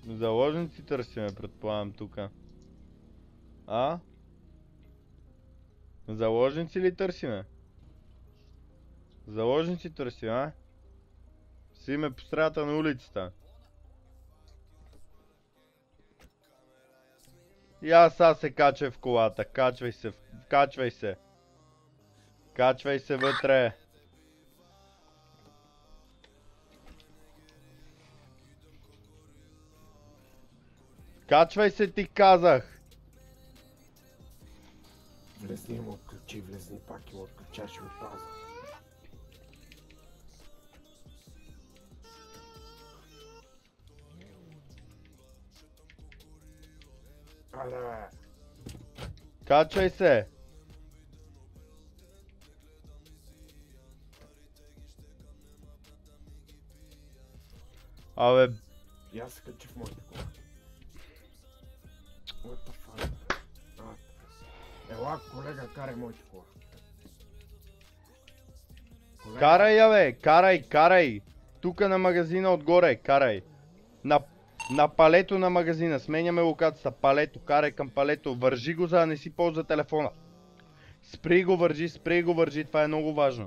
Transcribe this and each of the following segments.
Заложници търсиме, предполагам, тука. А? Заложници ли търсиме? Заложници търсим, а? Симе по средата на улицата. И аз сега се качвай в колата. Качвай се. Качвай се. Качвай се вътре. Качвай се, ти казах. Влезни му отключи, влезни пак и му отключаш от база. Але! Качвай се. Абе, И аз се качи в моята кола. What the fuck? Ела, колега, карай моята кола. Колега, карай я, бе. Карай, карай. Тука на магазина отгоре, карай. На палето на магазина. Сменяме локацията. Палето, карай към палето. Вържи го, за да не си ползва телефона. Спри го, вържи. Това е много важно.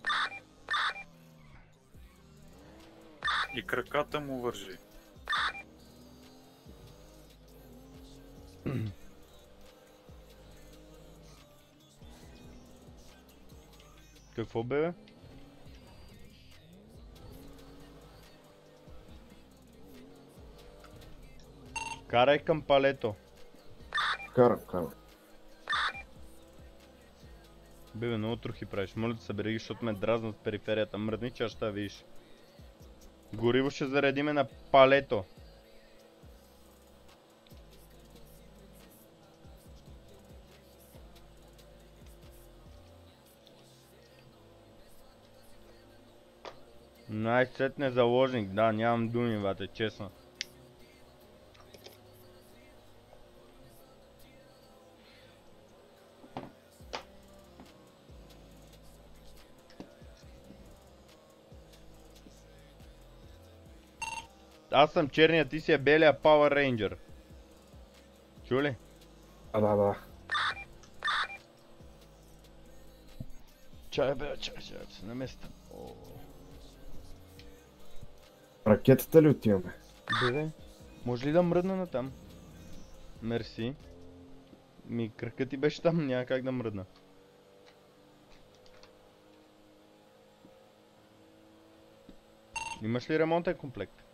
И краката му вържи. Какво бе? Карай към палето. карам. Бебе, много трохи правиш. Моля да събери ги, защото ме дразнат в периферията. Мръдни, че ще видиш. Гориво ще заредиме на палето. Най-сетне заложник. Да, нямам думи, бате, честно. Аз съм черния, ти си е белия Power Ranger. Чу ли? Да. Чай бе, чай, се наместа. Ракетата ли отиваме? Бебе, може ли да мръдна на там? Мерси. Кракът ти беше там, няма как да мръдна. Имаш ли ремонтен комплект?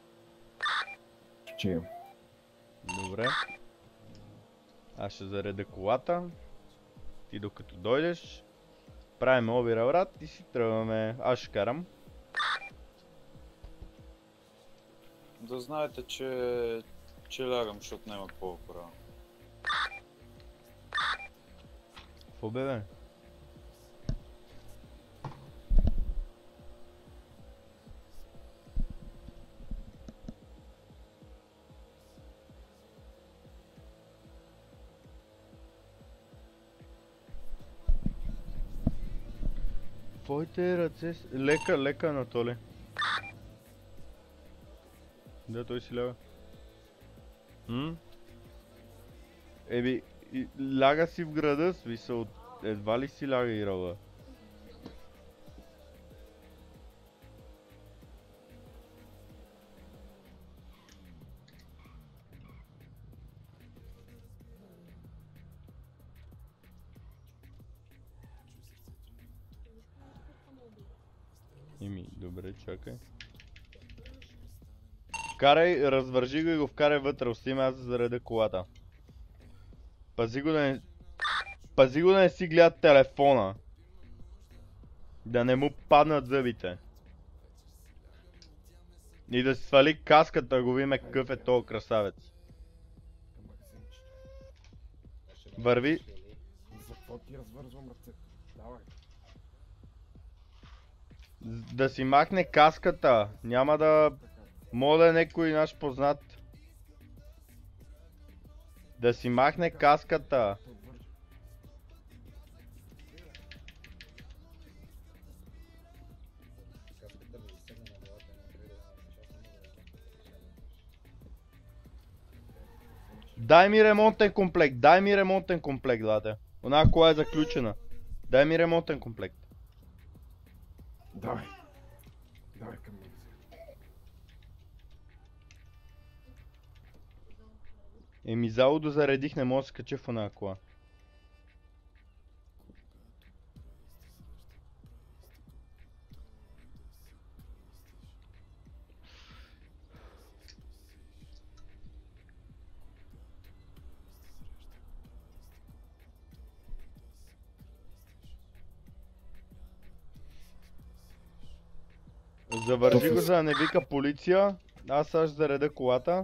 Че имам. Добре. Аз ще заредя колата. Ти докато дойдеш, правим обиралрат и си тръгваме. Аз ще карам. Да знаете, че лягам, защото няма какво да правя. Какво бе? Твоите ръце... Лека, Анатолий. Да, той си ляга. Еби, ляга си в града, смисъл, едва ли си ляга и роба. Добре, чакай. Карай, развържи го и го вкарай вътре, остави аз да заредя колата. Пази го да не си гледа телефона. Да не му паднат зъбите. И да си свали каската, да го видиме какъв е този красавец. Върви. За какво ти развързвам ръцете? Давай. Да си махне каската. Няма да... Мога да е някой наш познат. Да си махне каската. Дай ми ремонтен комплект, дай ми ремонтен комплект, брате. Она кола е заключена. Дай ми ремонтен комплект. Давай. Давай към магазина. Еми залудо заредих, не мога да се кача в една кола. Завържи го, за да не вика полиция. Аз сега ще зареда колата.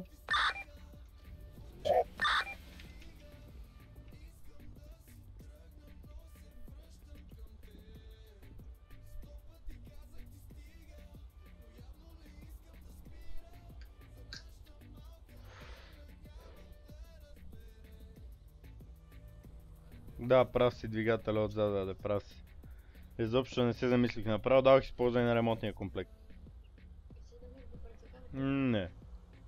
Да, прав си, двигателя отзад, да, прав си. Изобщо не се замислих направо, давах си ползване на ремонтния комплект. Не.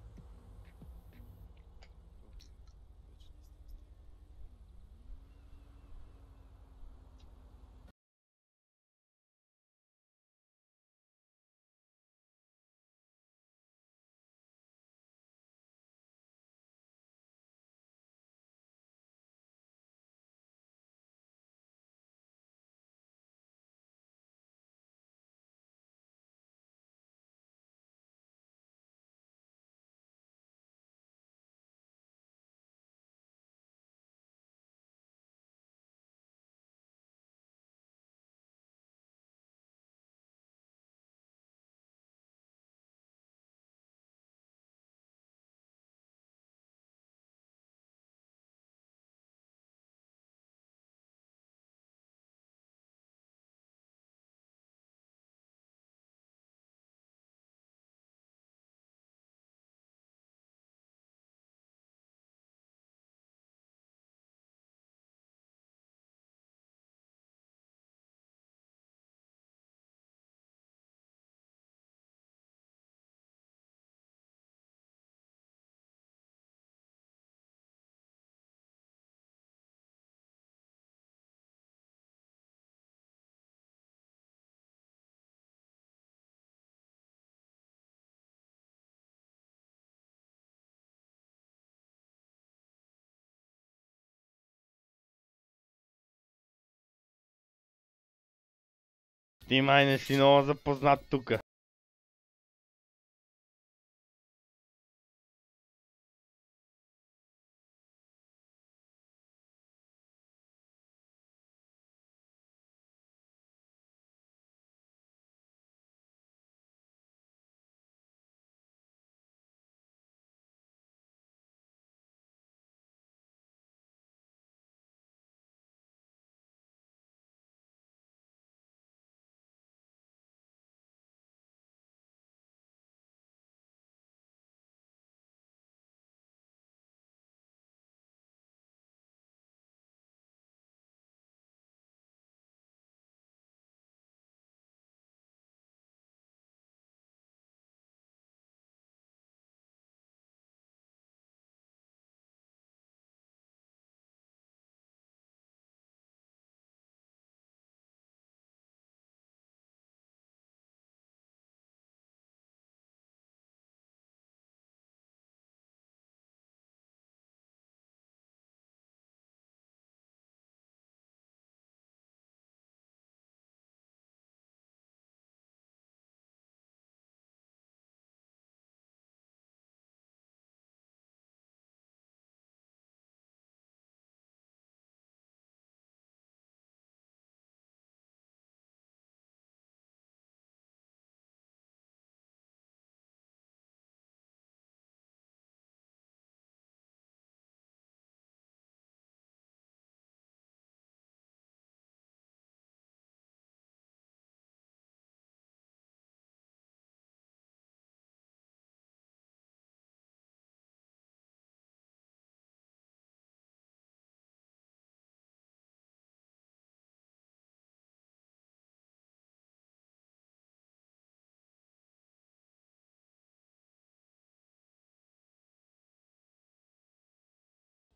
Ти май не си много запознат тука.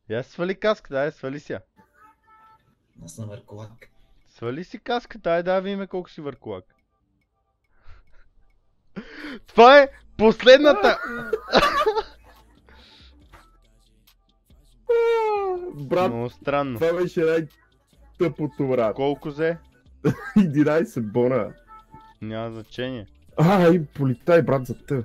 Я свали каската, ай, свали си я. Аз съм върколак. Свали си каската, ай да видим колко си въркулак. Това е последната... Брат, Много странно. това беше най-тъпото, брат. Колко взе? 11 бона. Няма значение. И полетай, брат, за теб.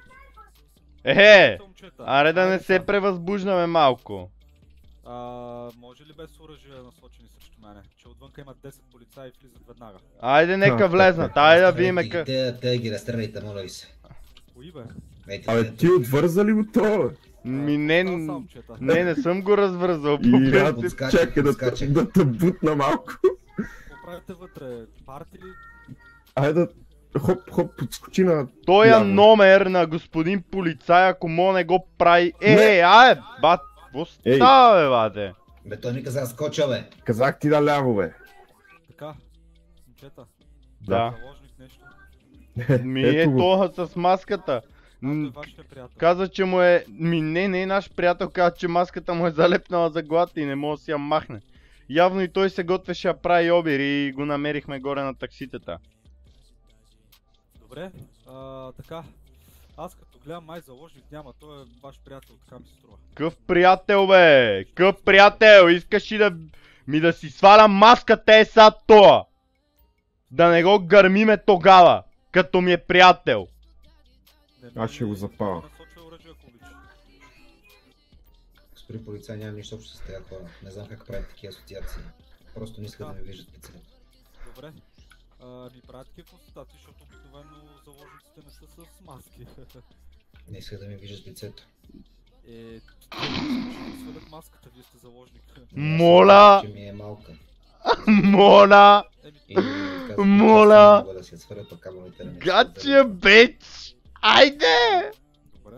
Аре да не се превъзбуждаме малко. Може ли без оръжие насочени срещу мене? Че отвънка има 10 полицаи и влизат веднага. Айде нека влезнат, айде да видим къ... Те ги разстреляйте, моля ви се. Кои бе? Абе, ти отвърза ли го това? Ми не съм го развързал по И принцип. чакай да те бутна малко. Какво правите вътре? Парти ли? Айде да хоп, подскочи на... Той е ляво. номер на господин полицай, ако мога не го прави... Бат, какво Ей. става, бе, бате? Бе, той ми каза скоча, бе. Казах ти да ляво, бе. Така, момчета. Да. Заложник нещо. Ми е Ето го. това с маската. Той е вашия приятел. Каза, че му е... не е наш приятел, каза, че маската му е залепнала за главата и не може да си я махне. Явно и той се готвеше да прави обир и го намерихме горе на такситата. Добре, така. Аз като гледам май заложник няма, той е ваш приятел, така ми се струва. Къв приятел, бе? Къв приятел? Искаш ли да си сваля маската е са това? Да не го гърмиме тогава, като ми е приятел. Аз ще го запаля. Насочва оръжие, ако обича. Господин полицай, нямам нищо общо с тези хора. Не знам как правят такива асоциации. Просто не искат да ме виждат лицето. Добре. Ми правят такива констатации, защото обикновено заложниците не са с маски. Не искат да ме виждат лицето. Ще свалят маската, вие сте заложник. Моля! Че ми е малка. Моля! И казват, Моля! че мога да си я сваля, пък камъните не ми Гачия бич! Айде! Добре.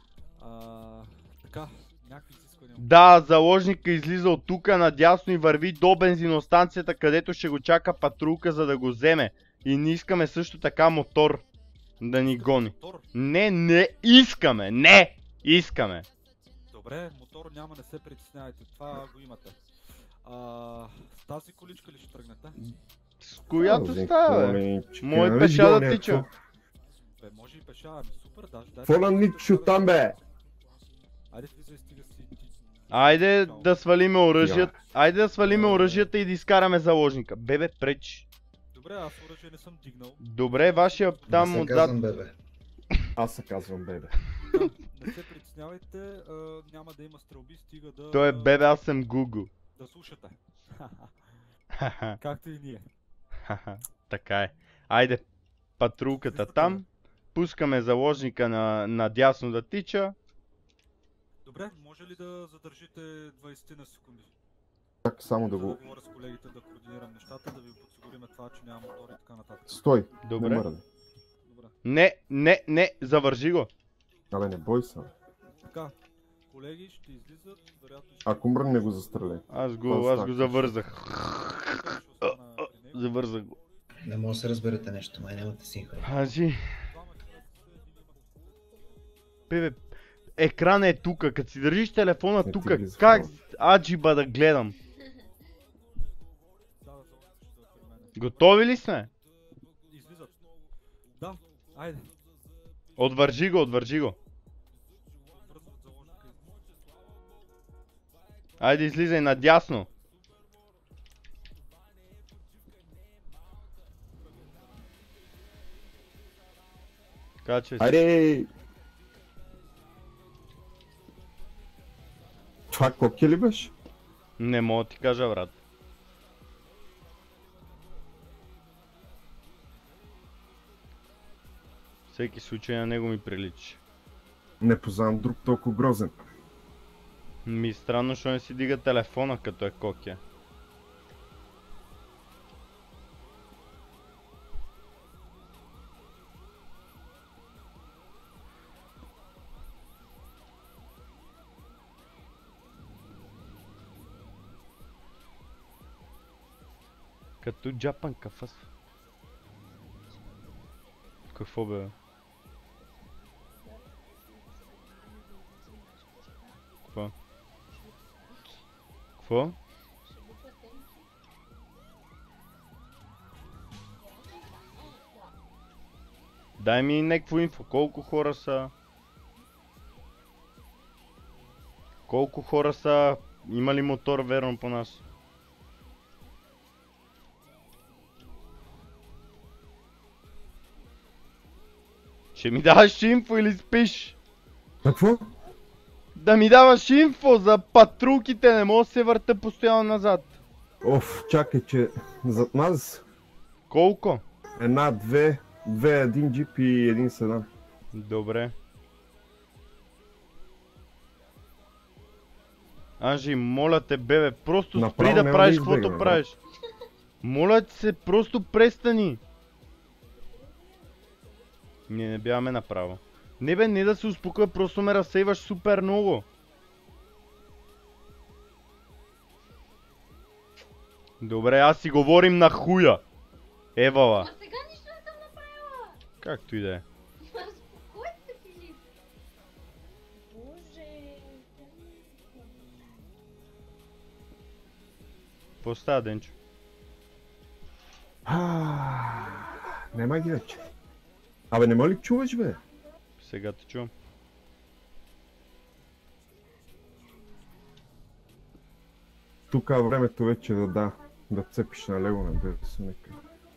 Така, някакви изисквания. Да, заложника излиза от тука надясно и върви до бензиностанцията, където ще го чака патрулка, за да го вземе. И не искаме също така мотор да ни гони. Мотор? Не искаме! Не! Искаме! Добре, мотор няма, не се притеснявайте, това го имате. С тази количка ли ще тръгнете? С която става, бе? Мой пеша да тича. Бе, може и пеша, ами супер, даже дай. Какво на Ничо там, бе? Айде влизай, стига си ти. Айде да свалиме оръжията. Айде да свалиме оръжията и да изкараме заложника. Бебе, пречи. Добре, аз оръжие не съм дигнал. Добре, вашия там Не се отзад. казвам, бебе. Аз се казвам, бебе. Да, не се притеснявайте, няма да има стрелби, стига да... Той е бебе, аз съм Гугу. Да слушате. Ха-ха, Както и ние. ха-ха. Така е. Айде, патрулката там. Пускаме заложника надясно да тича. Добре, може ли да задържите 20 на секунди? Так, само да За да го... говоря с колегите, да координирам нещата, да ви подсигурим това, че няма мотори и така нататък. Стой! Добре. Не мърдай. Добре. Не, завържи го. Абе, не бой се. Така, колеги ще излизат, вероятно ще... Ако мръдне го застреляй. Аз го завързах. Завързах го. Не може да се разберете нещо, май нямате синхрон. Ази. Бебе, екрана е тука, като си държиш телефона Не ти тука, влиза в как главата. аджиба да гледам? Готови ли сме? Излизат. Да, айде. Отвържи го. Връзват заложника. Айде излизай надясно. Качвай се. Айде! Това коки ли беше? Не мога да ти кажа, брат. Всеки случай на него ми прилича. Не познавам друг толкова грозен. Ми странно, що не си дига телефона, като е кокия. Като джапан кафас. Какво бе? Какво? Какво? Дай ми някакво инфо. Колко хора са? Колко хора са? Има ли мотор верно по нас? Ще ми даваш инфо или спиш? Какво? Да ми даваш инфо за патрулките, не мога да се върта постоянно назад. Оф, чакай, че зад нас Колко? една, две, един джип и един седан. Добре. Анжи, моля те, бебе, просто Направо спри да няма правиш да каквото избегаме, правиш. Моля ти се, просто престани. Ние не бягаме направо. Не бе, не да се успокоя, просто ме разсейваш супер много. Добре, аз си говорим на хуя. Евала. Ма сега нищо не съм направила. Както и да е. Успокой се, Филип. Боже. Какво става, Денчо? Нема ги вече. Абе, нема ли чуваш, бе? Сега те чувам. Тук е времето вече да цепиш на лего на бесуника.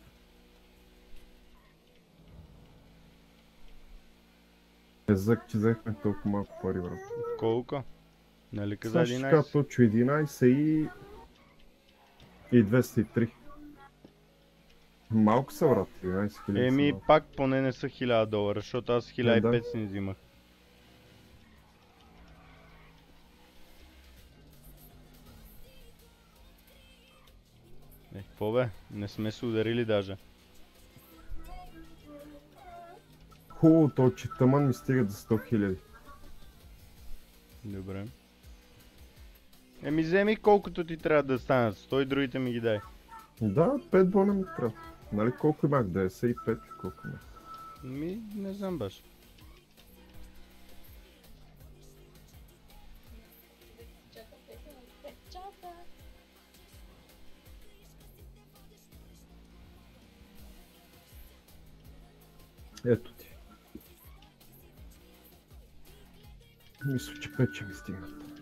Езък, че взехме толкова малко пари, брат. Колко? Нали каза Сега ще кажа 11? точно 11 и 203. Малко са, брат, 11 хиляди. Еми, пак поне не са $1000, защото аз 1500 не взимах. Какво бе? Не сме се ударили даже. Хубаво, то че тъмън ми стигат за 100 хиляди. Добре. Еми, вземи колкото ти трябва да станат. 100 и другите ми ги дай. Да, 5 бона ми трябва. Нали колко имах? 95 ли колко имах? Ми, не знам баш. Чакате на 5 часа. Ето ти. Мисля, че 5 ще ми стигнат.